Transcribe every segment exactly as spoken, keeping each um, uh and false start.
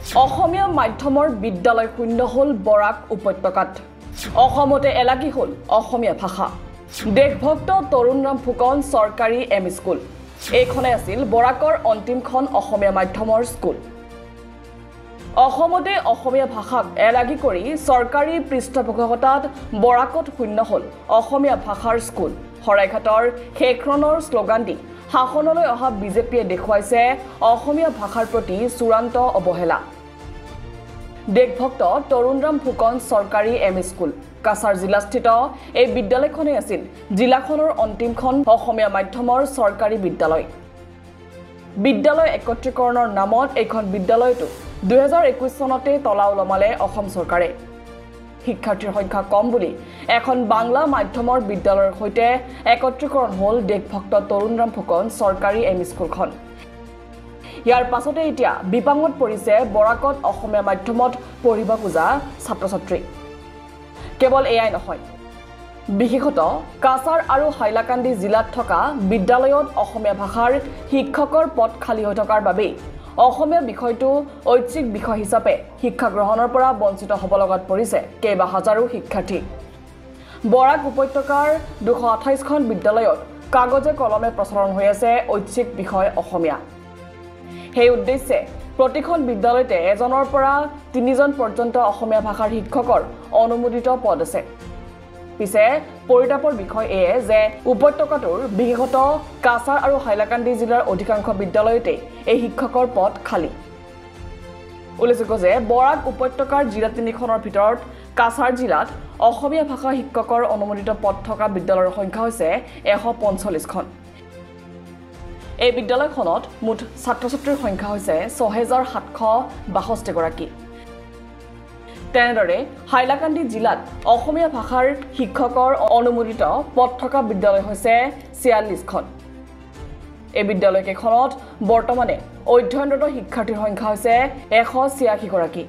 অসমীয়া মাধ্যমৰ বিদ্যালয় শূন্য হল বৰাক উপত্যকাত অসমতে এলাগী হল অসমীয়া ভাষা দেশভক্ত তৰুণৰাম ফুকন চৰকাৰী এম স্কুল এইখনে আছিল বৰাকৰ অন্তিমখন অসমীয়া মাধ্যমৰ স্কুল অসমতে অসমীয়া ভাষাক এলাগী কৰি চৰকাৰী পৃষ্ঠপোষকতাত বৰাকত শূন্য হল অসমীয়া ভাষাৰ স্কুল হৰাইঘাটৰ শেখৰণৰ শ্লোগান দি শাসনলৈ অহা বিজেপিয়ে দেখুৱাইছে অসমীয়া ভাষাৰ প্ৰতি চূড়ান্ত অৱহেলা দেশভক্ত তৰুণৰাম ফুকন চৰকাৰী এম স্কুল কাছাৰ জিলাস্থিত এই বিদ্যালয়খনে আছিল জিলাখনৰ অন্তিমখন অসমীয়া মাধ্যমৰ চৰকাৰী বিদ্যালয় বিদ্যালয় একত্ৰীকৰণৰ নামত এইখন বিদ্যালয়টো দুই হাজাৰ একৈশ চনতে তলা ওলমালে অসম চৰকাৰে শিক্ষাৰ্থীৰ সংখ্যা কম বুলি এখন বাংলা মাধ্যমৰ বিদ্যালয়ৰ সৈতে একত্ৰীকৰণ হল দেশভক্ত তৰুণৰাম ফুকন চৰকাৰী এম স্কুলখন ইয়াৰ পাছতে এতিয়া বিপাঙত পৰিছে বৰাকত অসমীয়া মাধ্যমত পঢ়িব খোজা ছাত্ৰ ছাত্ৰী কেৱল এয়াই নহয় বিশেষতঃ কাছাৰ আৰু হাইলাকান্দি জিলাত থকা বিদ্যালয়ত অসমীয়া ভাষাৰ শিক্ষকৰ পদ খালী হৈ থকাৰ বাবে অসমীয়া বিষয়টো ঐচ্ছিক বিষয় হিচাপে শিক্ষা গ্ৰহণৰ পৰা বঞ্চিত হ'ব লগাত পৰিছে কেইবা হাজাৰো শিক্ষাৰ্থী বৰাক উপত্যকাৰ দুশ আঠাইছখন বিদ্যালয়ত কাগজে কলমে প্ৰচলন হৈ আছে ঐচ্ছিক বিষয় অসমীয়া সেই উদ্দেশ্যে প্ৰতিখন বিদ্যালয়তে এজনৰ পৰা তিনিজন পৰ্যন্ত অসমীয়া ভাষাৰ শিক্ষকৰ অনুমোদিত পদ আছে পিছে পৰিতাপৰ বিষয় এয়ে যে উপত্যকাটোৰ বিশেষতঃ কাছাৰ আৰু হাইলাকান্দি জিলাৰ অধিকাংশ বিদ্যালয়তে এই শিক্ষকৰ পদ খালী উল্লেখযোগ্য যে বৰাক উপত্যকাৰ জিলা তিনিখনৰ ভিতৰত কাছাৰ জিলাত অসমীয়া ভাষা শিক্ষকৰ অনুমোদিত পদ থকা বিদ্যালয়ৰ সংখ্যা হৈছে এশ পঞ্চল্লিছখন এই বিদ্যালয়খনত মুঠ ছাত্ৰ ছাত্ৰীৰ সংখ্যা হৈছে ছয় হাজাৰ সাতশ বাষষ্ঠি গৰাকী তেনেদৰে হাইলাকান্দি জিলাত অসমীয়া ভাষাৰ শিক্ষকৰ অনুমোদিত পদ থকা বিদ্যালয় হৈছে ছিয়াল্লিছখন এই বিদ্যালয়কেইখনত বৰ্তমানে অধ্যয়নৰত শিক্ষাৰ্থীৰ সংখ্যা হৈছে এশ ছিয়াশী গৰাকী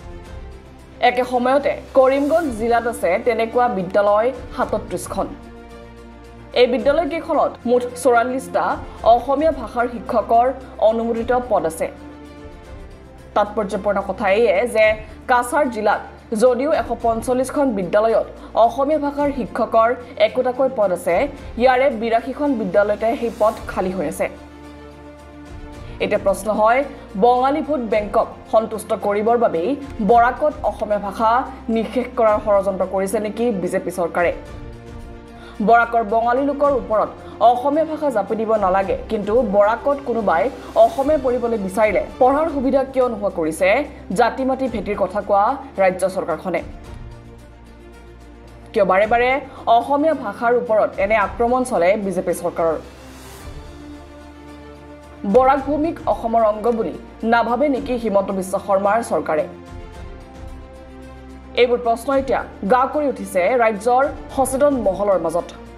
একে সময়তে কৰিমগঞ্জ জিলাত আছে তেনেকুৱা বিদ্যালয় সাতত্ৰিছখন এই বিদ্যালয়কেইখনত মুঠ চৌৰাল্লিছটা অসমীয়া ভাষাৰ শিক্ষকৰ অনুমোদিত পদ আছে তাৎপৰ্যপূৰ্ণ কথা এয়ে যে কাছাৰ জিলাত যদিও এশ পঞ্চল্লিছখন বিদ্যালয়ত অসমীয়া ভাষাৰ শিক্ষকৰ একোটাকৈ পদ আছে ইয়াৰে বিৰাশীখন বিদ্যালয়তে সেই পদ খালী হৈ আছে এটা প্ৰশ্ন হয় বঙালী ভোট বেংকক সন্তুষ্ট কৰিবৰ বাবে বৰাকত অসমীয়া ভাষা নিষেধ কৰাৰ ষড়যন্ত্ৰ কৰিছে নেকি বিজেপি চৰকাৰে বৰাকৰ বঙালী লোকৰ ওপৰত অসমীয়া ভাষা জাপি দিব নালাগে কিন্তু বৰাকত কোনোবাই অসমীয়া পঢ়িবলৈ বিচাৰিলে পঢ়াৰ সুবিধা কিয় নোহোৱা কৰিছে জাতি মাটি ভেটিৰ কথা কোৱা ৰাজ্য চৰকাৰখনে কিয় বাৰে বাৰে অসমীয়া ভাষাৰ ওপৰত এনে আক্ৰমণ চলে বিজেপি চৰকাৰৰ বৰাক ভূমিক অসমৰ অংগ বুলি নাভাবে নেকি হিমন্ত বিশ্ব শৰ্মাৰ চৰকাৰে এইবোৰ প্ৰশ্ন এতিয়া গা কৰি উঠিছে ৰাজ্যৰ সচেতন মহলৰ মাজত